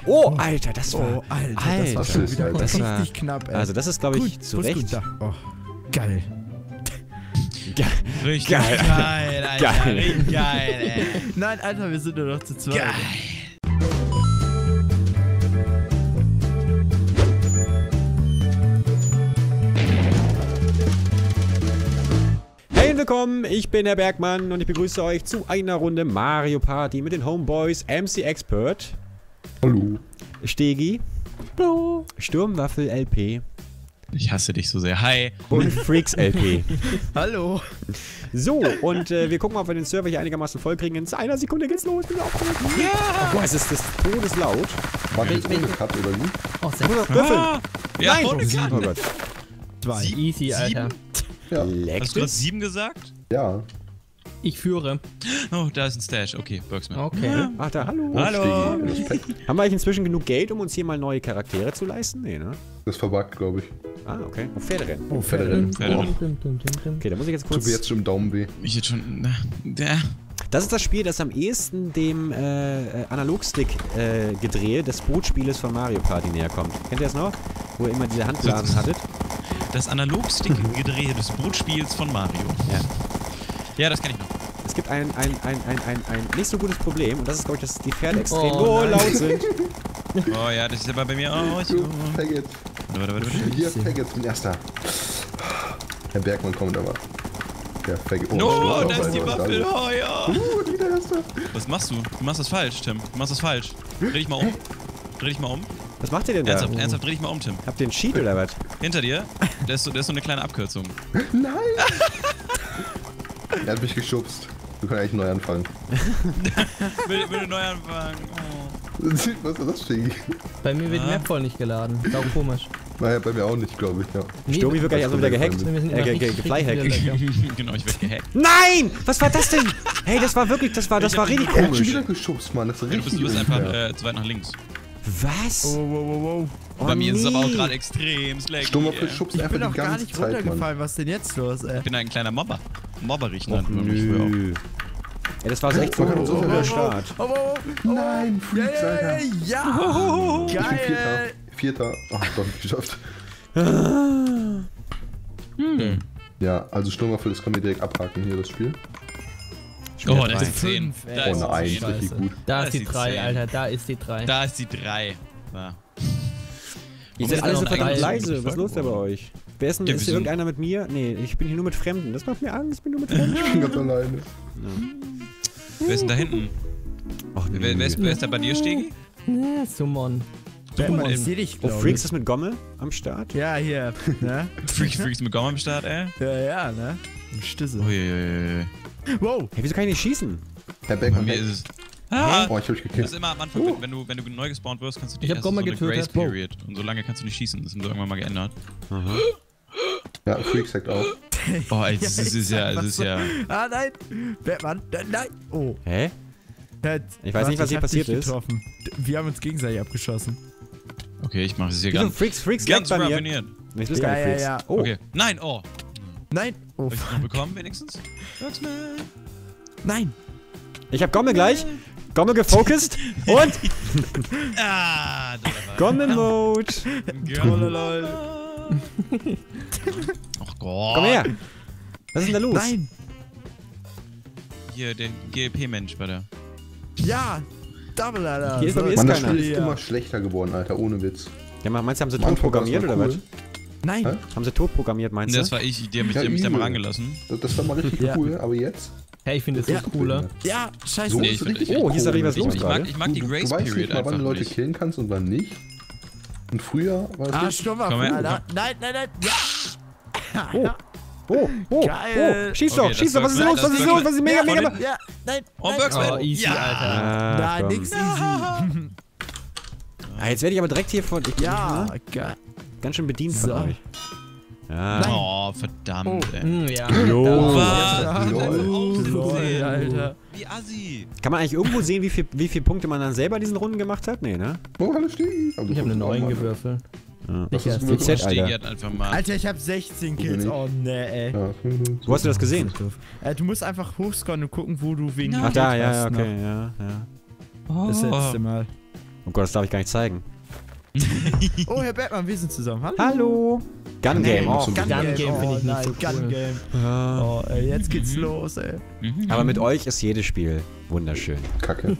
Oh, Alter, das war... Oh, Alter, das war schon wieder das war, richtig knapp, ey. Also das ist, glaube ich, Gut, zu wo ist Recht. gut da? Oh, geil. Richtig Geil. geil, Alter. Geil. Richtig geil, ey. Nein, Alter, wir sind nur noch zu zweit. Geil. Hey und willkommen, ich bin der Bergmann und ich begrüße euch zu einer Runde Mario Party mit den Homeboys MC Expert. Hallo. Stegi. Hallo. Sturmwaffel LP. Ich hasse dich so sehr. Hi. Und Freaks LP. Hallo. So, und wir gucken mal, ob wir den Server hier einigermaßen voll kriegen. In einer Sekunde geht's los. Bin aufgeregt. Ja! Oh, es ist das todeslaut. War jetzt ohne Cut oder wie? Oh, sehr Würfel! Ja, Nein! ohne Cut. Oh Gott. Zwei. easy, Alter. Ja. Leckt Hast du gerade es? 7 gesagt? Ja. Ich führe. Oh, da ist ein Stash. Okay, Bergsman. Okay. Ach da, hallo. Hallo. Respekt. Haben wir eigentlich inzwischen genug Geld, um uns hier mal neue Charaktere zu leisten? Nee, ne? Das ist verbuggt, glaube ich. Ah, okay. Auf Pferderennen. Oh, Pferderennen. Okay, da muss ich jetzt Tut kurz... mir jetzt schon im Daumen weh. Ich jetzt schon. Das ist das Spiel, das am ehesten dem Analogstick Gedrehe des Bootspieles von Mario Party näher kommt. Kennt ihr das noch? Wo ihr immer diese Handblasen hattet? Das Analogstick-Gedrehe des Bootspiels von Mario. Ja. Ja, das kenne ich noch. Es gibt ein nicht so gutes Problem und das ist, glaube ich, dass die Pferde extrem nein. laut sind. Oh ja, das ist aber bei mir auch. Du, Faggot. Warte. Hier, Faggot, bin erster. Herr Bergmann kommt aber. Der Faggot. No, da ist die Waffel. Oh ja. Wieder erster. Was machst du? Du machst das falsch, Tim. Du machst das falsch. Dreh dich mal um. Dreh dich mal um. Was macht ihr denn da? Ernsthaft, dreh dich mal um, Tim. Habt ihr einen Cheat oder was? Hinter dir, da ist so eine kleine Abkürzung. Nein! Er hat mich geschubst. Wir können eigentlich neu anfangen. Will neu anfangen. Oh. Was ist das, Stegi? Bei mir wird die Map voll nicht geladen. Ist auch komisch. Naja, bei mir auch nicht, glaube ich, ja. Stobi wird gleich also wieder gehackt. Wir sind immer richtig Geflyhackt. lecker. Genau, ich werde gehackt. Nein! Was war das denn? Hey, das war wirklich, das war richtig Er hat schon komisch. wieder geschubst, Mann. Das ist Du richtig bist einfach unfair. zu weit nach links. Was? Wow. Oh, Bei mir ist es aber auch nee. gerade extrem laggy. Sturmwaffel schubst Ich einfach bin die doch gar ganze nicht Zeit, Mann. runtergefallen. Was ist denn jetzt los, ey? Ich bin ein kleiner Mobber. Mobberich Och, nannte man mich früher auch. nö. Ey, das war echt so ein guter Start. Oh. Nein, Freaks, Alter. Ja! Ich bin Geil! Vierter. Ach, doch nicht geschafft. Ja, also Sturmwaffel, das können wir direkt abhaken hier, das Spiel. Oh, da ist die 10. Fünf, ey. Da Oh ist nein, die 10. richtig Scheiße. gut. Da Da ist die ist die 3, 10. Alter. Da ist die 3. Da ist die 3. Ja. Ihr Warum seid ist alle so das verdammt eigentlich leise. so Was ist los da bei euch? Wer ist denn? Ja, Ist wir hier sind- irgendeiner mit mir? Nee, ich bin hier nur mit Fremden. Das macht mir Angst. Ich bin nur mit Fremden. Ich bin ganz alleine. Wer ist denn da hinten? Ach, Wer ist da bei dir, Stegi? Ja, Summon. Batman, ich seh dich, Oh, glaub Freaks ich. ist mit Gomme am Start. Ja, hier. Ne? Freaks mit Gom am Start, ey. Ja, ne? Im Stüssel. Uiuiui. Wow! Hey, wieso kann ich nicht schießen? Herr Bei Bergmann, mir ist es. Ah! oh, ich hab dich Das ist gekillt. immer am Anfang, wenn du neu gespawnt wirst, kannst du dich Ich hab erst Gomma so eine getötet. Grace Period. Und so lange kannst du nicht schießen. Das haben sie irgendwann mal geändert. Ja, Freaks sagt auch. Oh, ey, das ist ja. Ah, nein! Batman, nein! Oh. Hä? Ich weiß nicht, was hier hab passiert dich ist. getroffen. Wir haben uns gegenseitig abgeschossen. Okay, ich mach das hier Wieso? ganz. Freaks Ganz leckt bei mir. raffiniert. Nee, ich will gar nicht Freaks. Ja. Oh, Okay. Nein, oh. Nein! Oh, Hab ich das noch bekommen, wenigstens? nein! ich hab Gomme gleich. Gomme gefocust. Und Ah, da war Gomme-Mode. Girl. Ach Gott. Komm her. Was ist denn da los? Nein! Hier, der GLP-Mensch bei der. Ja! Double, Alter! Hier ist bei mir Mann, das keiner. Spiel ist immer schlechter geworden, Alter, ohne Witz. Ja, meinst du, haben sie Am tot Anfang war das programmiert noch oder cool. was? Nein! Hä? Haben sie tot programmiert, meinst du? Das war ich, die haben mich Ja, da mal übel. rangelassen. Das war mal richtig Ja. cool, aber jetzt? Hey, ich finde das so cooler. Ja, scheiße! So Nee, ist ich es find- richtig Oh, hier ist ja richtig was cool. los Ich gerade. mag die Du Grace weißt Period nicht mal, wann einfach du Leute nicht. killen kannst und wann nicht. Und früher war das Ah, richtig. Sturmwaffen, Komm her. Alter! Nein! Ja! Oh, Geil. schieß Okay, doch, schieß doch, das was ist los, was ist los, was ist mega, mega... Ja! Nein! Oh, nein. Bergsman. Oh, easy, Ja. Alter. Nein, komm. nix easy! Ah, jetzt werde ich aber direkt hier von... Ich bin Ja! Geil! ganz schön bedient von So. euch. Ja. Oh, verdammt, ey. Ja. Jo. Was? Lol. Lol, Alter! Wie assi. Kann man eigentlich irgendwo sehen, wie viel Punkte man dann selber in diesen Runden gemacht hat? Nee, ne? Oh, hallo Stegi. Ich habe eine 9 gewürfelt. Ja. Ich erst. gewürfelt? Z, Stegi Alter. hat einfach mal. Alter, ich hab 16 Kills. Oh, ne, ey. Ja, Wo hast du das gesehen? Du musst einfach hochscrollen und gucken, wo du wen Ach da, gekillt ja, hast okay, noch. ja. Das letzte Mal. Oh Gott, das darf ich gar nicht zeigen. Oh, Herr Bergmann, wir sind zusammen. Hallo. Hallo. Gun Game. Oh. Gun Game Game finde ich nicht nein, so cool. Gun Game. Ja. Oh, ey, jetzt geht's los, ey. Aber mit euch ist jedes Spiel wunderschön. Kacke.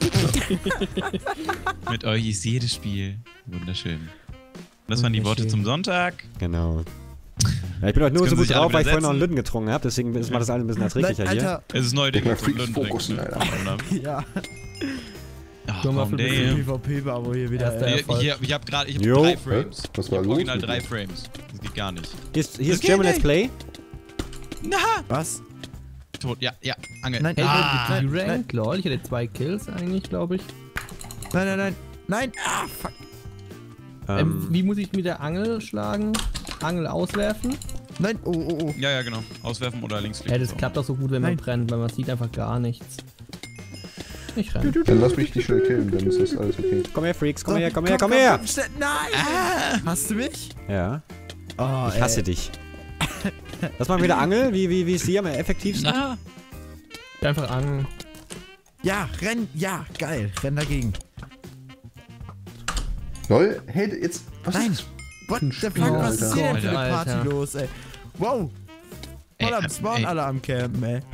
Mit euch ist jedes Spiel wunderschön. Das waren die Worte Wunderschön. zum Sonntag. Genau. Ja, ich bin heute nur Jetzt so können gut sich alle drauf, weil ich vorhin wieder noch einen setzen. Lütten getrunken habe. Deswegen ist mal das alles ein bisschen erträglicher Nein, hier. Alter. Es ist neu, Digga, Digga. Freaks fokussen, Alter. Ja, Ach, Nur mal komm, für damn. PvP-Babo hier wieder. Erster ey. Erfolg. Ich hab gerade Jo. 3 Frames. Was Ich war hab los original mit 3 dir? Frames. Das geht gar nicht. Hier ist Das German geht Let's Play. Na! Was? Tot, ja, Angel. Nein, Ey, nein, die nein. Rank, lol, ich hatte 2 Kills eigentlich, glaube ich. Nein. Nein! Ah, fuck. Wie muss ich mit der Angel schlagen? Angel auswerfen? Nein, oh. Ja, genau. Auswerfen oder links Ja, das klappt doch so gut, wenn man Nein. brennt, weil man sieht einfach gar nichts. Ich renn. Dann lass mich nicht schnell killen, dann ist das alles okay. Komm her, Freaks. Komm So, her, komm her. Nein! Hast du mich? Ja. Oh, Ich hasse dich. Lass mal wieder Angel. Wie ist die am effektivsten? Na! Einfach an. Ja, renn, ja, geil. Renn dagegen. Lol, hey, jetzt. Was Nein. ist What Ein the Spiel, fuck, was ist Alter. hier denn für eine Alter. Party los, ey? Wow. Voll am Spawn, ey. alle am Campen, ey.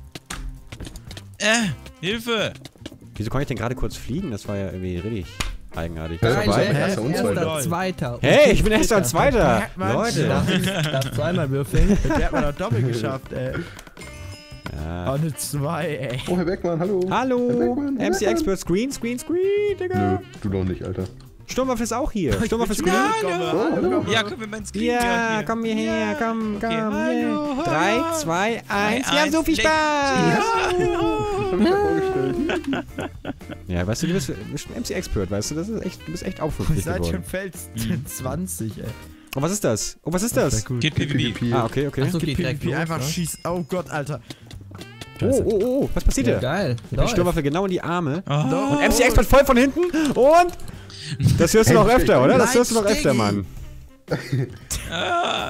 Hilfe! Wieso konnte ich denn gerade kurz fliegen? Das war ja irgendwie richtig eigenartig. Ja, Ist vorbei. vorbei? Erster und Erster, Zweiter. Zweiter. Hey, ich bin erster und zweiter. Bergmann. Leute. Darf zweimal würfeln. Der hat mal noch doppelt geschafft, ey. Ja. Oh, eine 2, ey. Oh, Herr Beckmann, hallo. Herr Hallo. Beckmann, Herr MC Beckmann. Expert Screen, Digga. Nö, du doch nicht, Alter. Sturmwaffel ist auch hier. Sturmwaffel Screen. hallo. Ja, können wir mal ins Screen Ja, hier. komm hierher, komm. Okay, hallo, Yeah. hallo. 3, 2, 1. Wir haben so eins, viel leg- Spaß. Hab ich mir vorgestellt. Ja, weißt du, du bist MC Expert, weißt du, du bist echt Ihr aufmüpfig seid schon geworden. Fels 20, ey. Oh, was ist das? Oh, was ist das? Gut. Geht PvP. Ah, okay. Achso, geht direkt PvP los, einfach ne? schießen. Oh Gott, Alter. Oh, was passiert Ja, da? geil. Die Läuft. Sturmwaffe genau in die Arme. Oh. Und MC Expert voll von hinten. Und das hörst du noch öfter, oder? Das Nein, hörst du noch öfter, Stiggy. Mann. Ach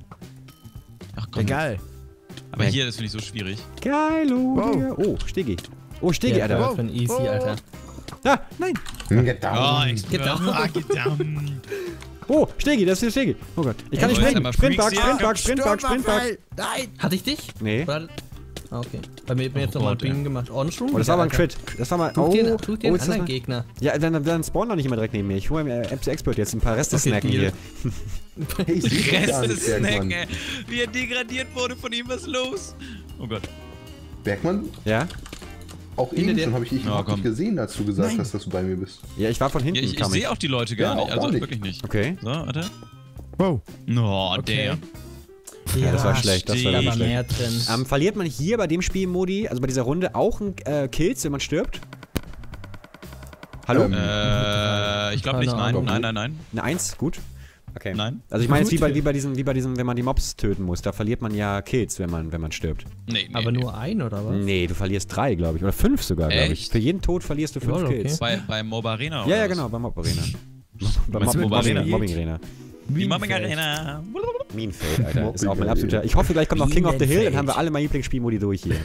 komm. Egal. Aber hier, das finde ich so schwierig. Geilo, Wow. Digga. Oh, Stiggy. Oh, Stiggy, Ja, Alter. Alter. Von easy, Oh. Alter. Ah, Get Oh, down. Expert. Get down. oh, Stiggy, das ist hier Stiggy. Oh Gott. Ich kann nicht Ja, springen. aber Sprintbug, Freaks, ja. Sprintbug. Sturmwaffe. Nein. Hatte ich dich? Nee. Oder? Ah, okay. Bei mir hat mir jetzt Oh nochmal Gott, ey. Bing gemacht. Oh, schon Oh, das war aber ein wieder, Crit. Das war mal. Alter. Oh, Such dir oh, einen ist das anderen mal? Gegner. Ja, dann spawn doch nicht immer direkt neben mir. Ich hole mir MC Expert jetzt ein paar Reste Okay, snacken Deal. hier. Hey, sie ist gar Reste nicht, Snack, Bergmann. ey. Wie er degradiert wurde von ihm, was ist los? Oh Gott. Bergmann, Ja? auch Hinter eben dir. schon habe ich dich Ja, überhaupt komm. nicht gesehen, als du gesagt Nein. hast, dass du bei mir bist. Ja, ich war von hinten. Ja, ich kam sehe auch die Leute gar Ja, nicht. auch Also nicht. wirklich nicht. Okay. So, warte. Wow. Oh, Okay. damn. Ja, das war schlecht. Das war Da wirklich war schlecht. mehr drin. Verliert man hier bei dem Spielmodi, also bei dieser Runde, auch ein Kills, wenn man stirbt? Hallo? Ich glaube nicht, Keine nein. Ahnung. Nein. Eine 1? Gut. Okay. Nein. Also ich meine jetzt Gut. wie bei diesen, wenn man die Mobs töten muss, da verliert man ja Kills, wenn man stirbt. Nee. Aber nur ein, oder was? Nee, du verlierst 3, glaube ich. Oder 5 sogar, glaube ich. Echt? Für jeden Tod verlierst du 5 Lol, okay. Kills. Bei Mob Arena Ja, oder ja, was? genau, bei Mob Arena. Bei meinst Mob Mob Arena, Arena? Mobbing Arena. Die Mobbing Minenfeld. Arena. Minenfeld, Alter. Ist auch mein Mobbing absoluter. Ich hoffe, gleich kommt noch King of the Hill, dann Minenfeld. haben wir alle mein Lieblingsspielmodi durch hier.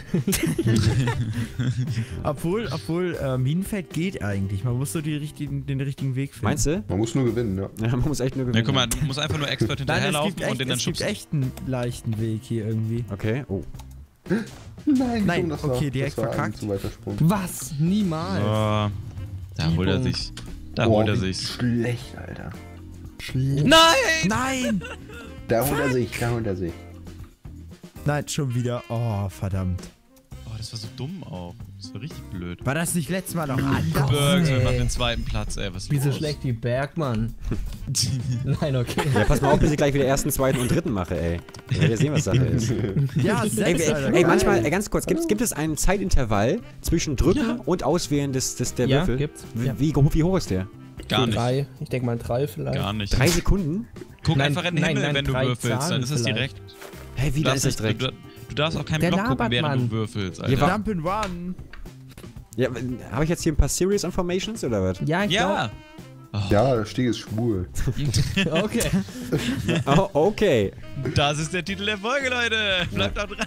Obwohl, Minenfeld geht eigentlich. Man muss so den richtigen Weg finden. Meinst du? Man muss nur gewinnen, ja. Ja, man muss echt nur Ja, gewinnen. guck mal, du musst einfach nur Expert Nein, hinterherlaufen und den dann es gibt schubsen. echt einen leichten Weg hier irgendwie. Okay, oh. Nein, das okay, war, direkt das war verkackt. ein zu weiter Sprung. Was? Niemals. Oh, da holt er sich. Da Boah, holt er wie sich. schlecht, Alter. Nein! Nein! Da holt er sich, da holt er sich. Nein, schon wieder. Oh, verdammt. Oh, das war so dumm auch. Das war richtig blöd. War das nicht letztes Mal noch anders? Burgs ey. nach dem zweiten Platz, ey. Was ist Wie so los? schlecht wie Bergmann. Nein, okay. Ja, pass mal auf, bis ich gleich wieder ersten, zweiten und dritten mache, ey. Ich will ja sehen, was Sache ist. Ja, Ey, selbst, Alter. ey, manchmal, ganz kurz, gibt es einen Zeitintervall zwischen Drücken und Auswählen der Ja, Würfel? gibt's. Ja. Wie hoch ist der? Gar nicht. 3. Ich denke mal 3 vielleicht. Gar nicht. 3 Sekunden? Guck Nein, einfach in den nein, Himmel, nein, wenn du 3 würfelst. Dann Zahlen ist es vielleicht. direkt. Hä, wie, Du da ist das darfst nicht- direkt? Du darfst auch keinen Der Block gucken, labert, während Mann. du würfelst, Hier war- Alter. Jump and Run. Ja, habe ich jetzt hier ein paar Serious Informations oder was? Ja, ich Ja! Ja, Steg ist schwul. glaube. Okay. Oh, okay. Das ist der Titel der Folge, Leute. Bleibt auch dran.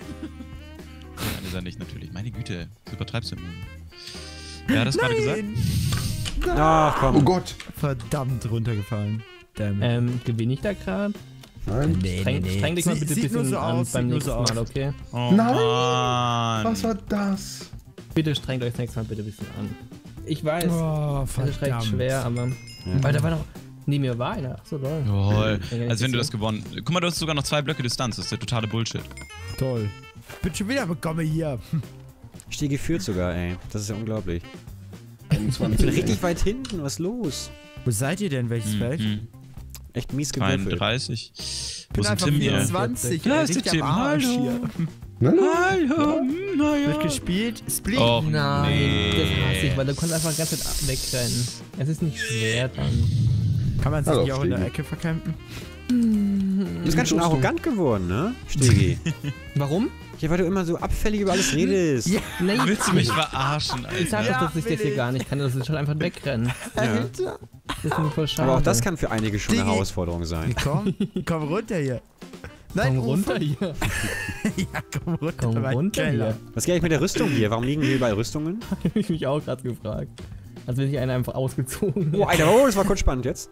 Nein, ist er nicht, natürlich. Meine Güte. Du übertreibst ja immer. Wer hat das gerade gesagt? Ach, Oh komm. Gott. Verdammt runtergefallen. Damn. Gewinne ich da gerade? Nein. Streng dich mal bitte ein Sieht nur bisschen so an aus, beim sieht nur nächsten so aus. Mal, okay? Oh, Nein. Mann. Was war das? Bitte strengt euch das nächste Mal bitte ein bisschen an. Ich weiß, Oh, das ist recht verdammt. schwer, aber... Ja. Weil da war doch... Neben mir war einer. Ach so, lol. Jawohl. Ja, Als wenn du das das gewonnen. Guck mal, du hast sogar noch 2 Blöcke Distanz. Das ist der totale Bullshit. Toll. Bin schon wieder bekommen hier. Stegi führt sogar, ey. Das ist ja unglaublich. 21. Ich bin richtig weit hinten. Was ist los? Wo seid ihr denn? Welches Feld? Echt mies gewürfelt. 33. Wo Bin ist einfach Tim hier? 24. Da ist richtig der am Tim, Arsch hallo. hier. Hallo. Naja. Wird gespielt. Split. Och, Nein, nee. das hasse ich, weil du kannst einfach die ganze Zeit wegrennen. Es ist nicht schwer dann. Kann man sich Hallo, nicht auch in der Stegi. Ecke verkämpfen? Du bist ganz schön arrogant geworden, ne? Stegi. Warum? Ja, weil du immer so abfällig über alles redest. Ja. Nein, Willst du mich verarschen, ich sag Alter? doch, dass ich das hier gar nicht kann, das ist schon einfach wegrennen. Alter. Das ist nicht voll schade. Aber auch das kann für einige schon eine Stegi. Herausforderung sein. Komm runter hier. Komm Ufer. runter hier. Ja, komm runter. Komm mein runter Keller. hier. Was geht eigentlich mit der Rüstung hier? Warum liegen hier überall Rüstungen? Hab ich mich auch gerade gefragt. Als wenn sich einer einfach ausgezogen Oh, Alter, oh, das war kurz spannend jetzt.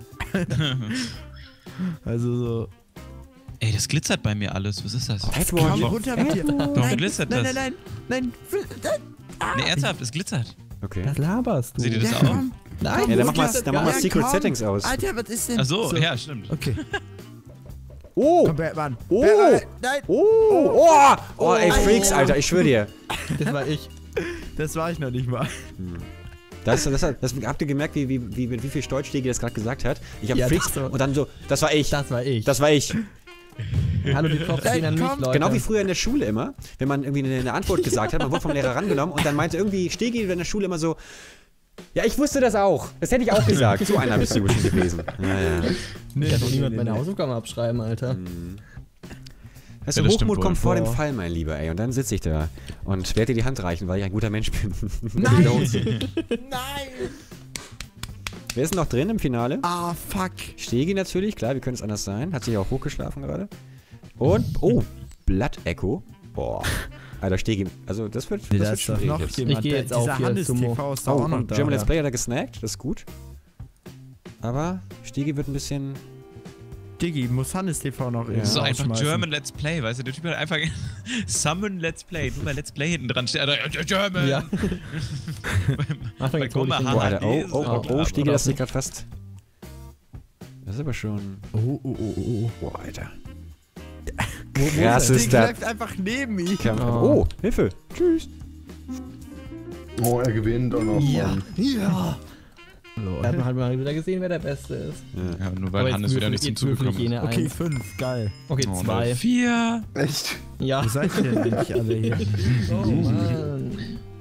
Also so. Ey, das glitzert bei mir alles. Was ist das? Komm runter mit dir. Warum glitzert nein, das? nein. Nee, ernsthaft, es glitzert. Okay. Was laberst du? Seht ihr das Ja, auch? komm. Nein, Ja, dann mach mal, runter. dann mach mal Ja, Secret komm. Settings aus. Alter, was ist denn? Ach so, ja, stimmt. Okay. Oh! Komm, Batman. Oh! Batman. Nein. Oh! Oh, ey, Freaks, Alter, ich schwöre dir. das war ich. Das war ich noch nicht mal. Das habt ihr gemerkt, mit wie viel Stolz Stegi das gerade gesagt hat? Ich hab Ja, Freaks das war- und dann so, das war ich. Das war ich. Das war ich. Hallo, die Props gehen an mich, komm. Leute. Genau wie früher in der Schule immer, wenn man irgendwie eine Antwort gesagt hat, man wurde vom Lehrer rangenommen und dann meinte irgendwie Stegi in der Schule immer so, ja, ich wusste das auch. Das hätte ich auch gesagt. So einer bist du bestimmt gewesen. Naja. Nee, Ich kann doch niemand meine Hausaufgaben abschreiben, Alter. Weißt Ja, du, das stimmt Hochmut wohl. kommt vor dem Boah. Fall, mein Lieber, ey. Und dann sitze ich da und werde dir die Hand reichen, weil ich ein guter Mensch bin. Nein. Nein! Wer ist noch drin im Finale? Ah, fuck. Stegi natürlich, klar, wie könnte es anders sein? Hat sich auch hochgeschlafen gerade. Und, oh, Blood Echo. Boah. Alter, Stegi, also das wird Da schwierig ist doch noch jetzt. jemand. Ich geh jetzt Dieser auf hier, Hannes Sumo. TV ist da Oh, auch noch und da. German Let's ja. Play hat er gesnackt, das ist gut. Aber Stegi wird ein bisschen... Diggi, muss Hannes TV noch Ja. Das ist so Ja, einfach rausschmeißen. German Let's Play, weißt du? Der Typ hat einfach Summon Let's Play. Nur weil Let's Play hinten dran steht. German! Ja. Achtung, jetzt hol ich den Oh, Alter, nee, oh, Stegi, das ist gerade fast... Das ist aber schon... Oh. Boah, Alter. Wo Krass das ist Ding das. läuft einfach neben ihm. Oh, Hilfe. Tschüss. Oh, er gewinnt auch noch. Ja. Mann. Ja. Da hat man halt mal wieder gesehen, wer der Beste ist. Ja, nur Aber weil jetzt Hannes wieder würfel- nicht zum jetzt Zug würfel ich gekommen ist. jene Okay, eins. 5. Geil. Okay, Oh, 2. 4. Echt? Ja. Wo seid ihr denn eigentlich alle hier? Oh Mann.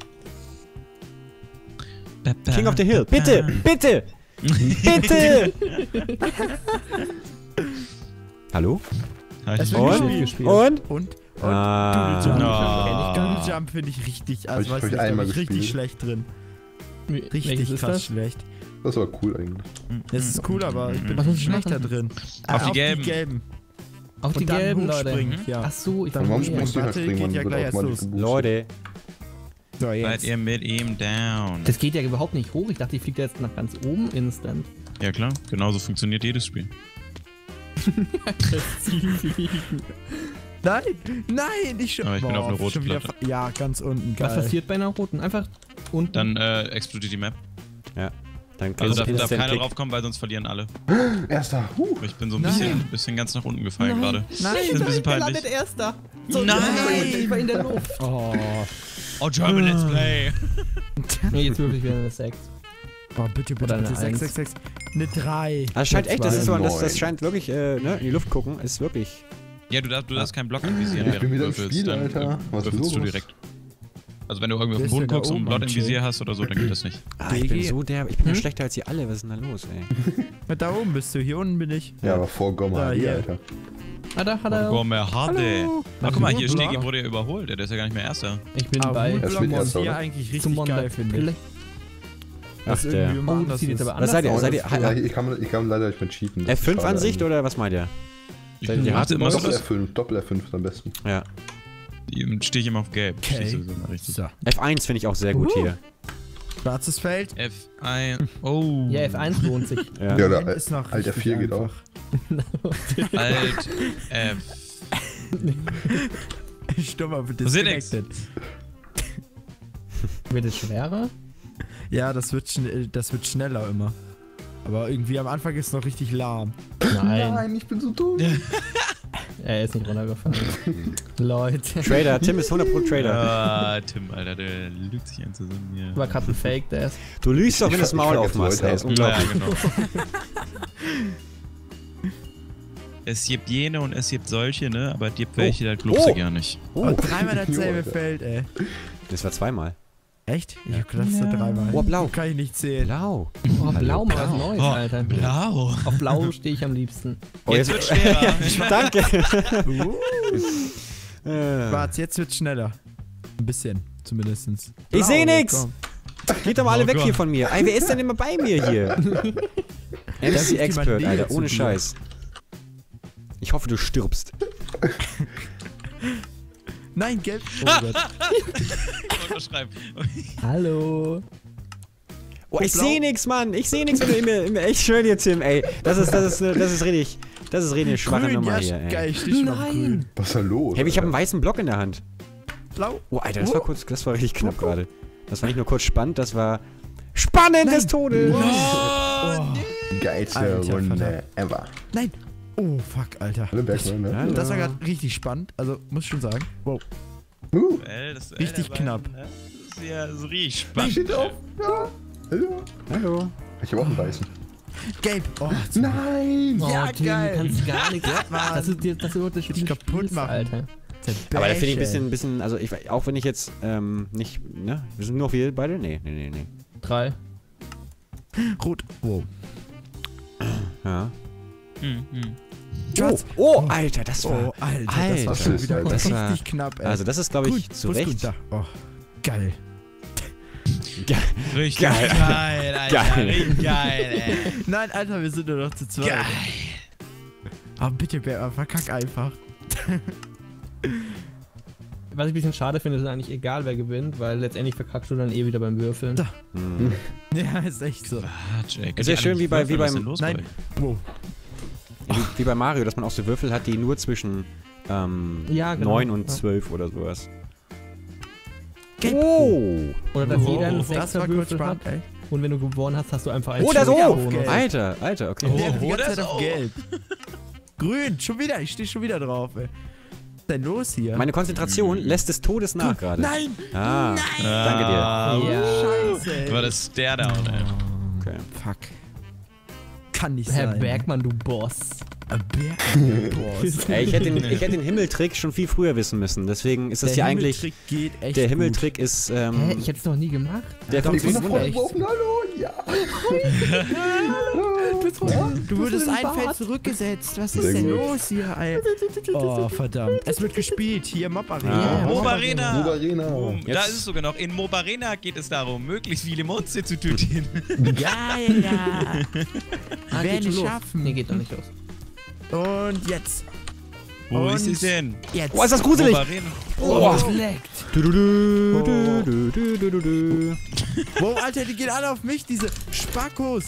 King of the Hill. Bitte, bitte, bitte. Hallo? Es wird Und? gespielt. Und? Und? Ah. Doodle Jump. No. Doodle Jump finde ich richtig, also Hab ich weiß nicht, einmal da bin ich richtig gespielt. schlecht drin. Welches Richtig ist krass das? schlecht. Das war cool eigentlich. Das ist cool, aber ich bin Was muss ich schlechter machen? drin. Auf die Gelben. Auf die Und dann gelben, Leute. hochspringen, ja. Ach so, ich Dann Warum verstehe. springst du nicht Warte, springen? geht Man ja wird gleich erst automatisch los. geboostet. Leute. So, Seid jetzt. ihr mit ihm down? Das geht ja überhaupt nicht hoch. Ich dachte, ich fliege jetzt nach ganz oben instant. Ja klar, genauso funktioniert jedes Spiel. Nein, nein, ich schon. Aber ich bin auf eine rote schon wieder Platte. Ja, ganz unten, geil. Was passiert bei einer roten? Einfach unten. Dann explodiert die Map. Ja. Dann Also darf instant keiner Kick. draufkommen, weil sonst verlieren alle. Erster. Ich bin so ein Nein. bisschen ganz nach unten gefallen gerade. Nein, Das ist ein bisschen peinlich. Erster. Nein! Ich war in der Luft. Oh, Oh, German Let's Play! Nee, jetzt würfel ich wieder eine 6. oh bitte, bitte, Oder eine bitte, 6, Eins. 6, 6. Eine 3. Das scheint echt, das ist so, das Neun. scheint wirklich, ne, in die Luft gucken, ist wirklich. Ja, du darfst keinen Block anvisieren, Ich bin wieder im du würfelst. Spiel, Dann Alter. Was würfelst ist du los? direkt. Also wenn du irgendwie auf Wer den ist Boden denn da guckst und oben einen Blot am im Chill? Visier hast oder so, dann geht das nicht. Ah, ich bin DG. so der, ich bin ja schlechter als ihr alle, was ist denn da los, ey? Da oben bist du, hier unten bin ich. Ja, aber vor Gomma, Ah, hier. Alter. Hallo. Gomme Hade. Hallo. Ach, guck mal, hier, Hallo. Stegi wurde ja überholt. Der ist ja gar nicht mehr Erster. Ich bin Aber bei Es wird Woodblock erst, ist hier oder? eigentlich richtig Summon geil, der finde Pille. ich. Ach, Das der. irgendwie immer Oh, das anders sieht jetzt ist. aber Was anders seid ihr? aus. Seid ihr Ja, ich kann leider nicht mehr cheaten. Das ist schade F5-Ansicht eigentlich. oder was meint ihr? Ich Seid ihr warte immer so, Doppel dass F5, Doppel F5 ist am besten. Ja. stehe ich immer auf Gelb. Okay. Stehst du so mal richtig. So. F1 finde ich auch sehr gut Uh. hier. Schwarzes Feld. F1. Oh. Ja, F1 lohnt sich. Ja. Ja, Moment da, ist noch Alter, richtig 4 geht auch. einfach. Alt F. Stummer, bitte. Passiert nix. Wird es schwerer? Ja, das wird schneller immer. Aber irgendwie am Anfang ist es noch richtig lahm. Nein. ich bin so dumm. Er ist nicht runtergefallen. Leute. Trader, Tim ist 100% Trader. Ah, Tim, Alter, der lügt sich einen zusammen hier. War gerade ein Fake, der ist. Du lügst doch, wenn du das Ich Maul vergesse aufmachst. Leute. Ey, ist Ja, unglaublich. genau. Es gibt jene und es gibt solche, ne? Aber es gibt welche, da glaubst du gar nicht. Oh, Und dreimal dasselbe Alter. Feld, ey. das war zweimal. Echt? Ich hab gedacht, das sind dreimal. Oh, blau. Kann ich nicht zählen. Blau. Oh, blau mal was Neues, Alter. Blau. Auf blau stehe ich am liebsten. Oh, Jetzt wird schwerer. Danke. Warte, jetzt wird's schneller. Ein bisschen, zumindestens. Ich seh Blau, nix. komm. Geht doch mal alle Oh weg Gott. hier von mir. Ey, wer ist denn immer bei mir hier? ist MC Expert, jemand näher Alter, zu ohne dir. Scheiß. Ich hoffe, du stirbst. Nein, gelb. Oh Gott. Unterschreiben. Hallo. Oh, ich blau. seh nix, Mann. Ich seh nix, wenn du immer echt schön hier, Tim, ey. Das ist richtig eine schwache Grün, Nummer ja, hier, ey. geil, ich steh schon auf grün. Was ist da los? Hey, ich habe einen weißen Block in der Hand. Blau. Oh, Alter, das war richtig knapp gerade. Das war nicht nur kurz spannend, das war spannend des Todes. Die geilste Alter, Runde verdammt. ever. Nein. Oh, fuck, Alter. Hallo Bergmann, ne? Hallo. Das war gerade richtig spannend. Also, muss ich schon sagen. Wow. Der Richtig beiden, knapp. ne? Das ist ja so richtig spannend. Steht auf. Ja. Hallo. Hallo. Ich habe auch einen weißen. Gelb. Oh, Nein! Oh, Ja, Tim, geil. du kannst gar nichts. Mann. Das ist das Dich kaputt machen. Alter. Aber da finde ich ein bisschen, also auch wenn ich jetzt nicht, ne? Wir sind nur wir beide? Nee. 3. Rot. Wow. Ja. Mhm. Schwarz. Oh, Alter, das war. Oh, Alter, das war Alter, schon wieder das war- richtig knapp, ey. Also das ist, glaube ich, Grün. zu Wo ist Recht. grün? Da. Oh, geil. Richtig Geil. geil, Alter. Geil. Richtig geil, ey. Nein, Alter, wir sind nur noch zu zweit. Geil. Aber bitte, Bär, verkack einfach. Was ich ein bisschen schade finde, ist eigentlich egal, wer gewinnt, weil letztendlich verkackst du dann eh wieder beim Würfeln. Da. Hm. Ja, ist echt so. Quatsch, ey. Ist ja schön wie Was ist beim- denn los Nein. bei euch? Wow. Wie bei Mario, dass man auch so Würfel hat, die nur zwischen Ja, genau. 9 und Ja. 12 oder sowas. Gelb. Oh! Oder dass jeder einen das war kurz Sechserwürfel hat spannend, ey. und wenn du gewonnen hast, hast du einfach einen Oder so! Bonus. Alter, okay. Oh. Der ist die ganze Zeit oder auf so. gelb. Grün, schon wieder, ich stehe schon wieder drauf, ey. Was ist denn los hier? Meine Konzentration lässt des Todes nach gerade. Nein! Ah, danke dir. Ah, Ja. Scheiße, ey. war das Stairdown, ey. Okay. Fuck. Kann nicht Herr sein. Bergmann, du Boss. Bergmann. Ey, ich hätte den Himmeltrick schon viel früher wissen müssen. Deswegen ist das hier eigentlich. Himmeltrick geht echt Der gut. Himmeltrick ist. Hä? Ich hätte es noch nie gemacht. Der Ich bin funktioniert nach vorne echt. geworfen, hallo! Ja! Du wurdest ein ein Feld Feld zurückgesetzt. Was Sehr ist denn gut. los hier, ey? Oh, verdammt. Es wird gespielt. Hier, Mob Arena. Ah. Mob Arena. Mob Arena. Boom. Da Jetzt- ist es sogar noch. In Mob Arena geht es darum, möglichst viele Monster zu töten. Geil, ja. Ah, Wer geht schon nicht los. schaffen. Nee, geht doch nicht los. Und jetzt. Wo Und ist es denn? Jetzt. Oh, ist das gruselig! Mob Arena. Oh. Es leckt. Wow, Alter, die gehen alle auf mich, diese Spackos.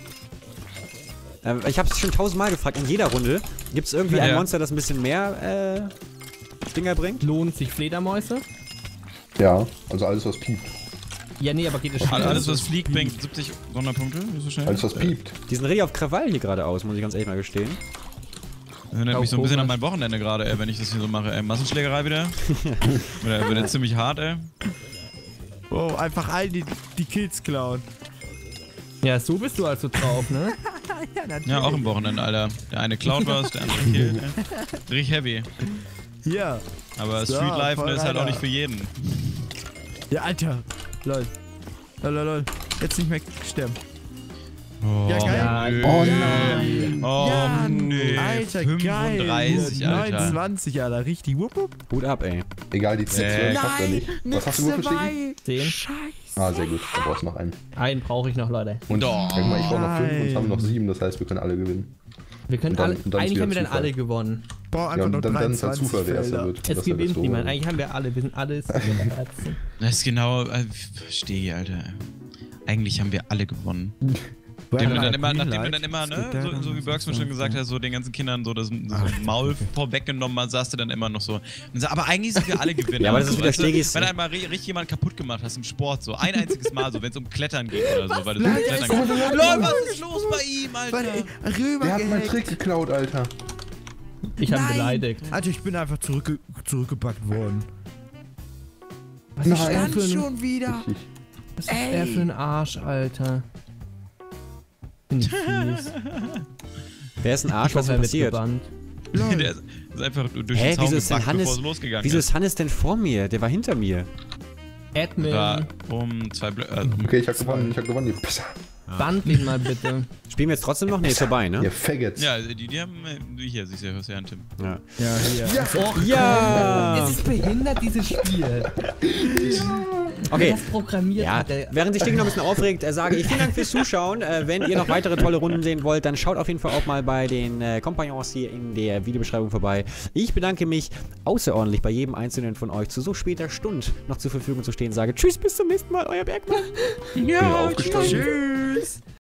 Ich hab's schon 1000-mal gefragt. In jeder Runde gibt es irgendwie ein Ja. Monster, das ein bisschen mehr Dinger bringt. Lohnt sich Fledermäuse? Ja, also alles, was piept. Ja, nee, aber geht es Alles, was fliegt, bringt 70 Sonderpunkte. So schnell. Alles, was piept. Die sind richtig auf Krawall hier gerade aus, muss ich ganz ehrlich mal gestehen. Erinnert mich so ein bisschen an mein Wochenende gerade, ey, wenn ich das hier so mache. Ey, Massenschlägerei wieder. Wird ziemlich hart, ey. Wow, einfach all die Kills klauen. Ja, so bist du also drauf, ne? Ja, natürlich. Ja, auch im Wochenende, Alter. Der eine klaut was, der andere killt. Ey. Richtig heavy. Ja. Aber So, Street Life voll ist halt auch reiner. nicht für jeden. Ja, Alter. Lol. Lol. Jetzt nicht mehr sterben. Oh, Ja, geil. nö. Oh nein! Oh, ja, nee. Alter, 35, geil. Alter. 29, Alter. Richtig. Wupp, wupp. Hut ab, ey. Egal, die Z12 schafft er nicht. Was hast du wohl für 10. Scheiße. Ah, sehr gut. Da brauchst du noch einen. Einen brauche ich noch, Leute. Und Doch. sag mal, ich brauche noch 5 und Nein. haben noch 7, das heißt, wir können alle gewinnen. Wir können Und dann- alle. und dann ist Eigentlich haben wir wieder dann Zufall. alle gewonnen. Boah, Ja, einfach und nur dann ist halt 23 Zufall, wer erster Felder. wird. Es Das wäre das gewinnt niemand. Doofe. Eigentlich haben wir alle. Wir sind alles Herzen. Das ist genau. Verstehe, Alter. eigentlich haben wir alle gewonnen. Nachdem du dann immer, ne, so wie Bergsman schon gesagt hat, so den ganzen Kindern so das Maul vorweggenommen hat, sagst du dann immer noch so. Aber eigentlich sind wir alle Gewinner. Ja, aber das ist wieder Stegis. Wenn du einmal richtig jemand kaputt gemacht hast im Sport, so ein einziges Mal, so wenn es um Klettern geht oder so, weil du so Klettern kannst. Leute, was ist los bei ihm, Alter? Der hat meinen Trick geklaut, Alter. Ich habe ihn beleidigt. Alter, ich bin einfach zurückgepackt worden. Was ist Nein. er für ein, Schon wieder. was ist er für ein Arsch, Alter? Bin ich fies. Wer ist ein Arsch? Was ist denn passiert? Der ist einfach durch den Zaun Wieso ist denn gebackt, bevor es Hannes, losgegangen wieso ist. ist Hannes denn vor mir? Der war hinter mir. Admin, Da um 2 Blöcke. Okay, ich hab gewonnen, ihr Pisser. band ihn mal bitte. Spielen wir jetzt trotzdem noch? Nee, ist vorbei, ne? Ihr Faggots. Ja, die haben. Hier, siehst du, hörst du ja an Tim. Ja. Ja, hier. Ja! Es ist behindert, dieses Spiel. Okay. Das programmiert Ja, hat, der- während sich Ding noch ein bisschen aufregt, sage ich vielen Dank fürs Zuschauen. Wenn ihr noch weitere tolle Runden sehen wollt, dann schaut auf jeden Fall auch mal bei den Kompagnons hier in der Videobeschreibung vorbei. Ich bedanke mich außerordentlich bei jedem einzelnen von euch zu so später Stunde noch zur Verfügung zu stehen. Sage Tschüss, bis zum nächsten Mal, euer Bergmann. Ja, aufgestanden. Tschüss.